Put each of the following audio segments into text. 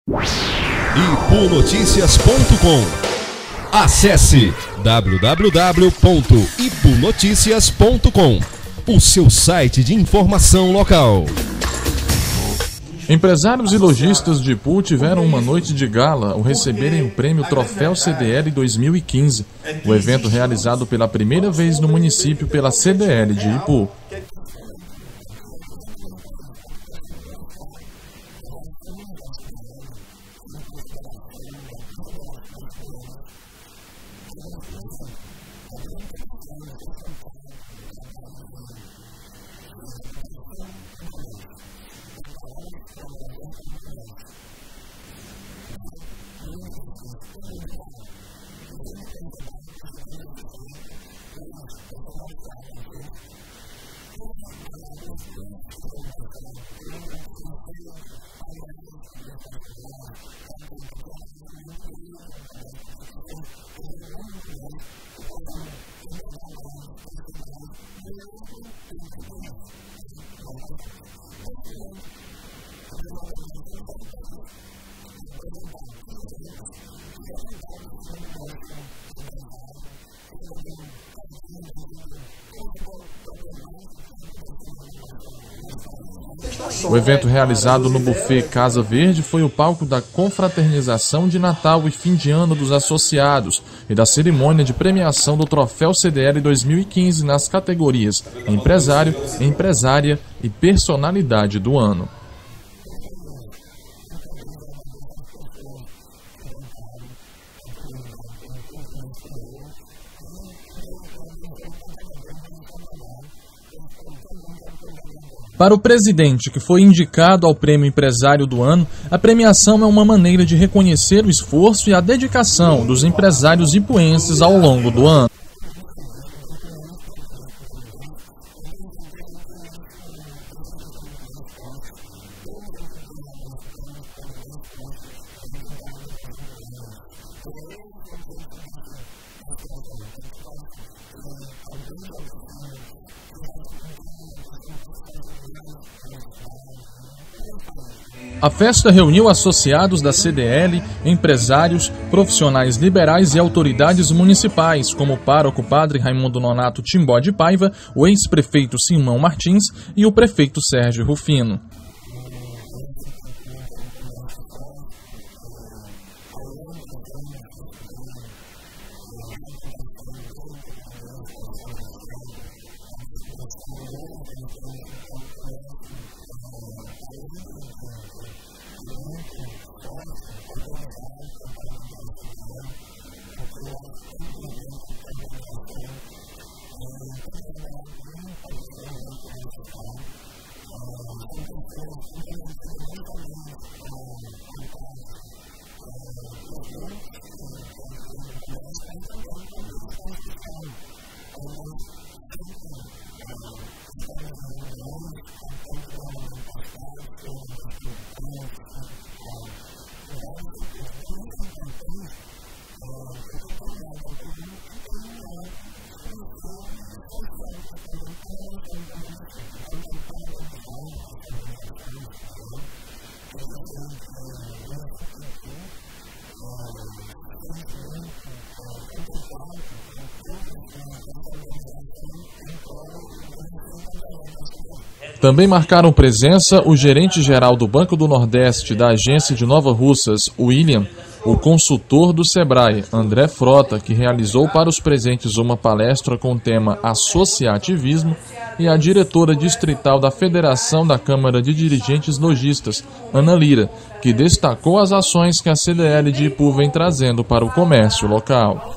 ipunoticias.com. Acesse www.ipunoticias.com, o seu site de informação local. Empresários e lojistas de Ipu tiveram uma noite de gala ao receberem o prêmio Troféu CDL 2015, o evento realizado pela primeira vez no município pela CDL de Ipu. O evento realizado no Buffet Casa Verde foi o palco da confraternização de Natal e fim de ano dos associados e da cerimônia de premiação do Troféu CDL 2015 nas categorias Empresário, Empresária e Personalidade do Ano. Para o presidente, que foi indicado ao Prêmio Empresário do Ano, a premiação é uma maneira de reconhecer o esforço e a dedicação dos empresários ipuenses ao longo do ano. A festa reuniu associados da CDL, empresários, profissionais liberais e autoridades municipais, como o pároco Padre Raimundo Nonato Timbó de Paiva, o ex-prefeito Simão Martins e o prefeito Sérgio Rufino. Também marcaram presença o gerente-geral do Banco do Nordeste da agência de Nova Russas, William, o consultor do Sebrae, André Frota, que realizou para os presentes uma palestra com o tema Associativismo, e a diretora distrital da Federação da Câmara de Dirigentes Lojistas, Ana Lira, que destacou as ações que a CDL de Ipu vem trazendo para o comércio local.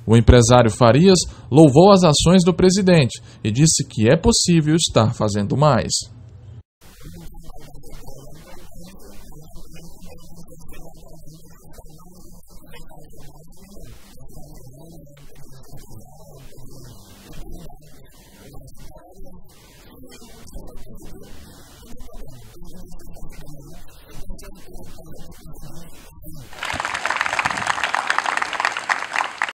O empresário Farias louvou as ações do presidente e disse que é possível estar fazendo mais.